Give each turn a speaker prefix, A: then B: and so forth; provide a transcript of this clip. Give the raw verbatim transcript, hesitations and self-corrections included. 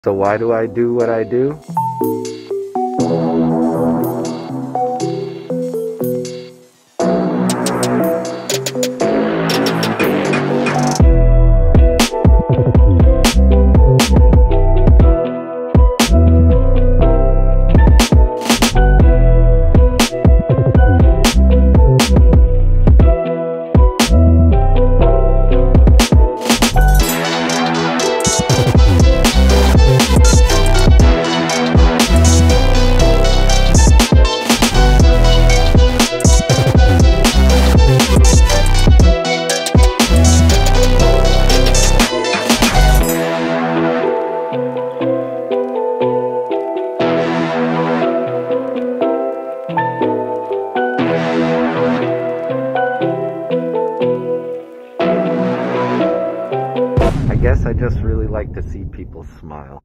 A: So why do I do what I do? I guess I just really like to see people smile.